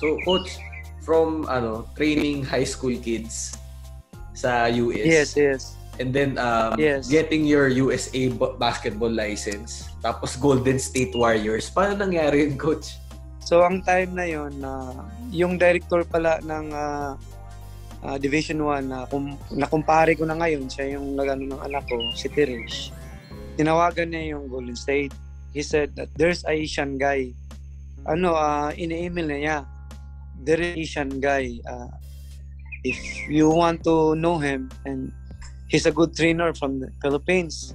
So, coach, from training high school kids sa US. Yes. And then getting your USA basketball license. Tapos Golden State Warriors. Paano nangyari yun, coach? So, ang time na yun, yung director pala ng Division 1 na kumpare ko na ngayon, siya yung nagano ng anak ko, si Tirish. Tinawagan niya yung Golden State. He said that there's a Asian guy. Ini-email na niya. There is Asian guy. If you want to know him, and he's a good trainer from the Philippines.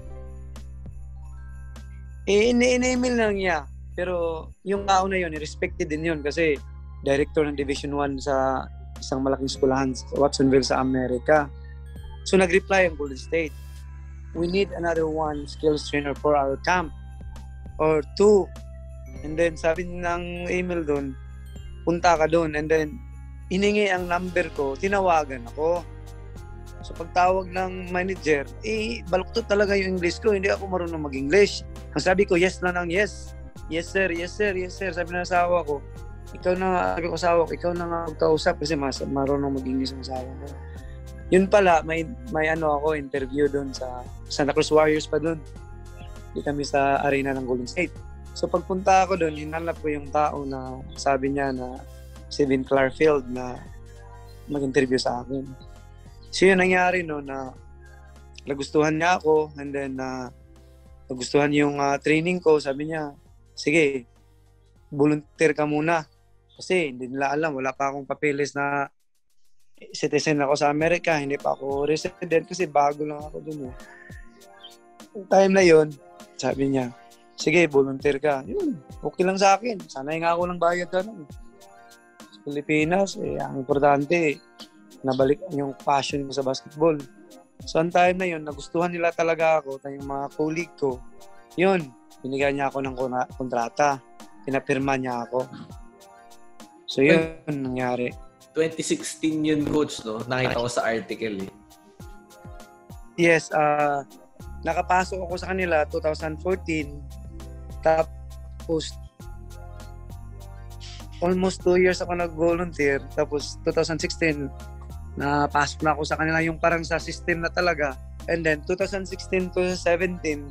Ini-email lang niya. Pero yung tao na yun, respected din yun kasi director ng Division 1 sa isang malaking skulahan sa Watsonville sa Amerika. So nag-reply ang Golden State. We need another one skills trainer for our camp. Or 2. And then sabi ng email doon, punta ka doon. And then hiningi ang number ko, tinawagan ako. So pagtawag ng manager, baluktot talaga yung English ko. Hindi ako marunong mag-English. Ang sabi ko, yes na lang, yes. Yes sir. Sabi ng asawa ko, ikaw na nga magkausap kasi marunong mag-English ang asawa ko. Yun pala, may ako, interview doon sa Santa Cruz Warriors pa doon. Di kami sa arena ng Golden State. So pagpunta ako doon, hinanap ko yung tao na sabi niya na si Vin Clarfield na mag-interview sa akin. So yun nangyari no, na nagustuhan niya ako, and then nagustuhan yung training ko. Sabi niya, sige, volunteer ka muna. Kasi hindi nila alam, wala pa akong papeles na citizen ako sa Amerika. Hindi pa ako resident kasi bago lang ako dun. Yung time na yun, sabi niya, sige, volunteer ka. Yun, okay lang sa akin. Sanay nga ako ng bayad ka nun. Sa Pilipinas, ang importante, nabalik yung passion ko sa basketball. So, ang time na yun, nagustuhan nila talaga ako, yung mga colleague ko. Yun, binigyan niya ako ng kontrata. Pinapirma niya ako. So, yun nangyari. 2016 yun, coach, no? Nakita ko sa article, eh. Yes, nakapasok ako sa kanila 2014. Tapos, almost 2 years ako nag-volunteer. Tapos, 2016, napasok na ako sa kanila yung parang sa system na talaga. And then, 2016 to 2017,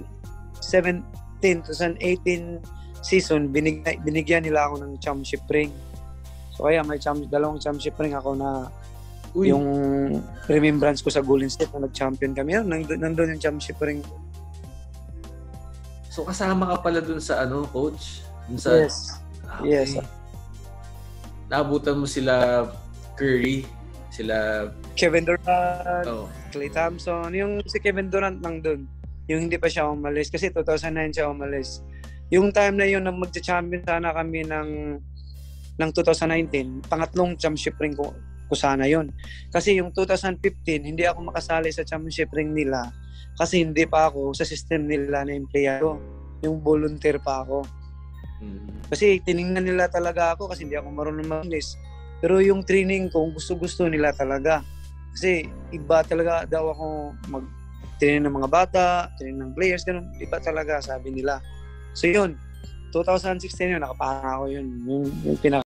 2018 season, binigyan nila ako ng championship ring. So, kaya may dalawang championship ring ako na yung remembrance ko sa Golden State na nag-champion kami. Nandun yung championship ring. So, kasama ka pala dun sa coach? Dun sa, yes. Okay. Yes. Naabutan mo sila Curry, sila Kevin Durant, Klay Thompson. Yung si Kevin Durant nandun. Yung hindi pa siya umalis. Kasi 2009 siya umalis. Yung time na yun na magcha-champion sana kami ng 2019, pangatlong championship ring ko sana yun. Kasi yung 2015, hindi ako makasali sa championship ring nila kasi hindi pa ako sa system nila na empleyado. Yung volunteer pa ako. Kasi tiningnan nila talaga ako kasi hindi ako marunong mag-English. Pero yung training ko, gusto-gusto nila talaga. Kasi iba talaga daw ako mag-train ng mga bata, train ng players, ganun. Iba talaga, sabi nila. So yun, 2016 yun, nakapanga ako yun. Yung